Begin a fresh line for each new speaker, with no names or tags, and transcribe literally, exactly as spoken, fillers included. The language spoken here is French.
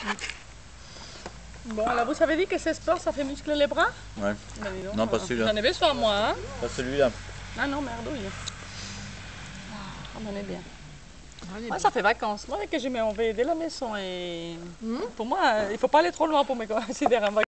Bon, alors vous savez dit que ce sport, ça fait muscler les bras?
Ouais.
Ben, dis donc,
Non, pas
euh,
celui-là.
J'en ai besoin, moi. Hein?
Pas celui-là.
Ah non, merdouille. Ah, on en est bien.
On est
Moi, ça fait vacances. Moi, dès que je me vais dès la maison et...
Mmh.
Pour moi, il ne faut pas aller trop loin pour me considérer en vacances.